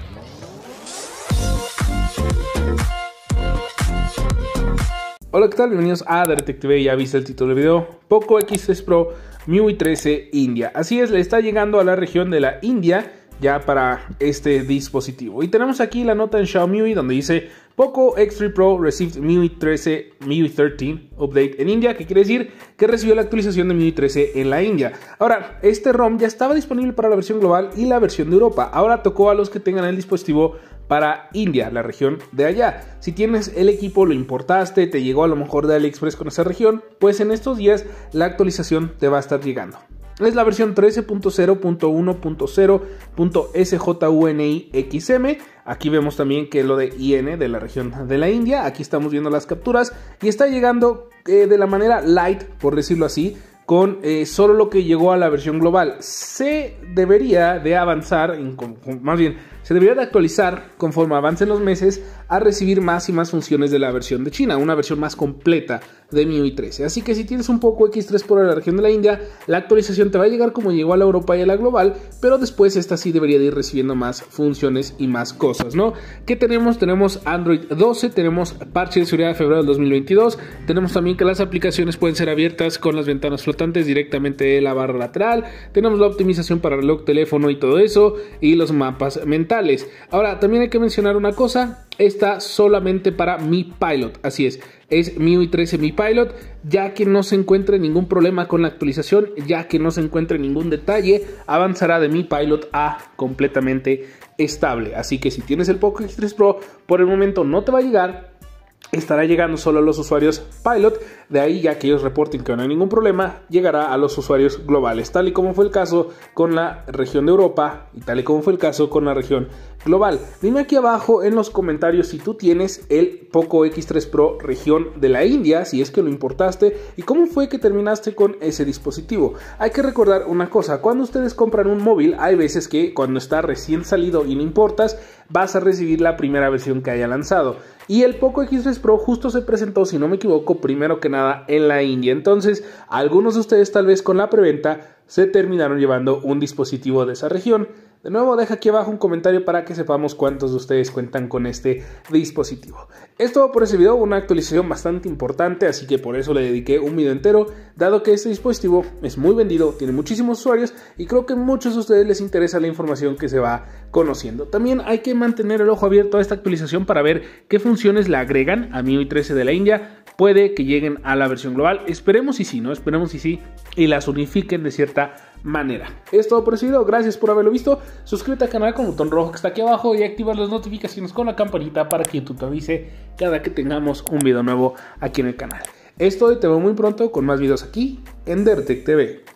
Hola, ¿qué tal? Bienvenidos a Daretech TV. Ya viste el título del video. Poco X3 Pro MIUI 13 India. Así es, le está llegando a la región de la India ya para este dispositivo. Y tenemos aquí la nota en Xiaomi donde dice Poco X3 Pro received MIUI 13 update en India, que quiere decir que recibió la actualización de MIUI 13 en la India. Ahora, este ROM ya estaba disponible para la versión global y la versión de Europa. Ahora tocó a los que tengan el dispositivo para India, la región de allá. Si tienes el equipo, lo importaste, te llegó a lo mejor de AliExpress con esa región, pues en estos días la actualización te va a estar llegando. Es la versión 13.0.1.0.sjunixm. Aquí vemos también que lo de IN de la región de la India. Aquí estamos viendo las capturas y está llegando de la manera light, por decirlo así, con solo lo que llegó a la versión global. Se debería de avanzar, más bien, se debería de actualizar conforme avancen los meses a recibir más y más funciones de la versión de China, una versión más completa de MIUI 13. Así que si tienes un Poco X3 Pro en la región de la India, la actualización te va a llegar como llegó a la Europa y a la global, pero después esta sí debería de ir recibiendo más funciones y más cosas, ¿no? ¿Qué tenemos? Tenemos Android 12, tenemos parche de seguridad de febrero del 2022, tenemos también que las aplicaciones pueden ser abiertas con las ventanas flotantes directamente de la barra lateral, tenemos la optimización para reloj, teléfono y todo eso, y los mapas mentales. Ahora, también hay que mencionar una cosa, está solamente para Mi Pilot, así es MIUI 13 Mi Pilot, ya que no se encuentre ningún problema con la actualización, ya que no se encuentre ningún detalle, avanzará de Mi Pilot a completamente estable. Así que si tienes el Poco X3 Pro, por el momento no te va a llegar. Estará llegando solo a los usuarios Pilot, de ahí ya que ellos reporten que no hay ningún problema, llegará a los usuarios globales, tal y como fue el caso con la región de Europa y tal y como fue el caso con la región global. Dime aquí abajo en los comentarios si tú tienes el Poco X3 Pro región de la India, si es que lo importaste y cómo fue que terminaste con ese dispositivo. Hay que recordar una cosa, cuando ustedes compran un móvil, hay veces que cuando está recién salido y no importas, vas a recibir la primera versión que haya lanzado. Y el Poco X3 Pro justo se presentó, si no me equivoco, primero que nada en la India. Entonces, algunos de ustedes tal vez con la preventa se terminaron llevando un dispositivo de esa región. De nuevo, deja aquí abajo un comentario para que sepamos cuántos de ustedes cuentan con este dispositivo. Es todo por ese video, una actualización bastante importante, así que por eso le dediqué un video entero, dado que este dispositivo es muy vendido, tiene muchísimos usuarios y creo que a muchos de ustedes les interesa la información que se va conociendo. También hay que mantener el ojo abierto a esta actualización para ver qué funciones le agregan a MIUI 13 de la India. Puede que lleguen a la versión global, esperemos y sí, ¿no? Esperemos y sí, y las unifiquen de cierta manera. Es todo por ese video, gracias por haberlo visto. Suscríbete al canal con el botón rojo que está aquí abajo y activa las notificaciones con la campanita para que YouTube te avise cada que tengamos un video nuevo aquí en el canal. Esto y te veo muy pronto con más videos aquí en Daretech TV.